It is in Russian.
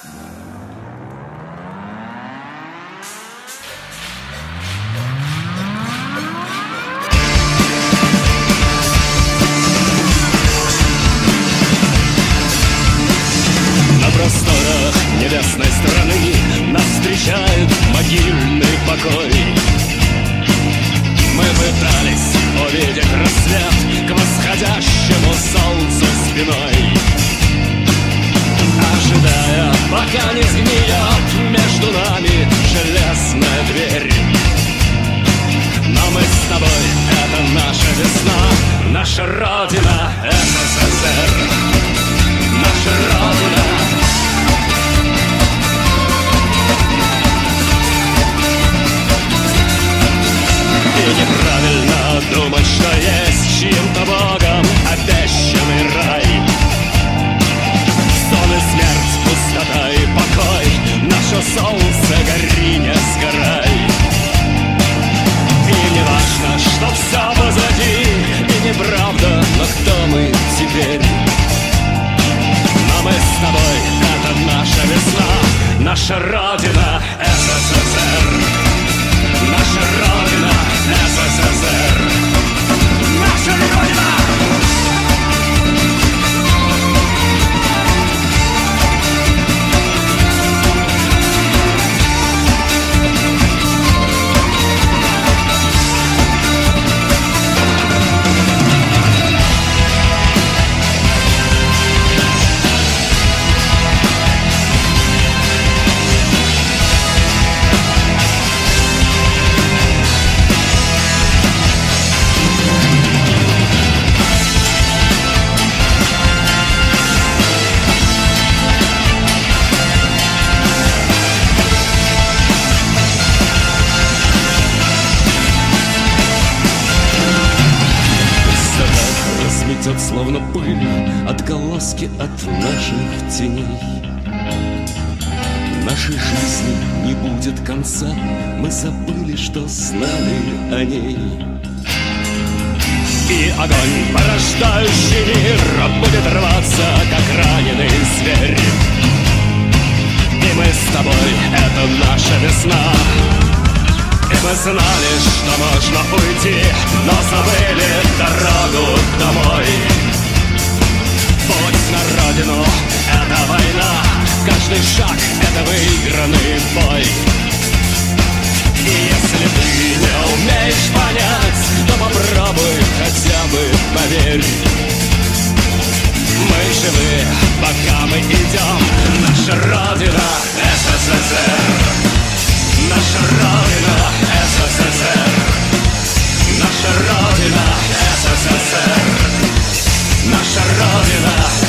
На просторах небесной страны нас встречает могильный покой. Мы пытались увидеть рассвет к восходящему солнцу спиной, ожидая, пока не сгниет между нами железная дверь. Но мы с тобой — это наша весна, наша Родина — СССР. Наша Родина. И неправильно думать, что есть чьим-то Богом обещанный рай. Сон и смерть, пустота и покой, наше солнце, гори, не сгорай. И не важно, что все позади, и неправда, но кто мы теперь? Но мы с тобой — это наша весна, наша Родина — СССР. Наша Родина — СССР. Наша Родина! Словно пыль, отголоски от наших теней. Нашей жизни не будет конца, мы забыли, что знали о ней. И огонь, порождающий мир, будет рваться, как раненый зверь. И мы с тобой — это наша весна. И мы знали, что можно уйти, но забыли дорогу домой. Путь на родину — это война, каждый шаг — это выигранный бой. И если ты не умеешь понять, то попробуй хотя бы поверь. Мы живы, пока мы идем, наша Родина — СССР. Наша Родина — СССР. Наша Родина — СССР. Наша Родина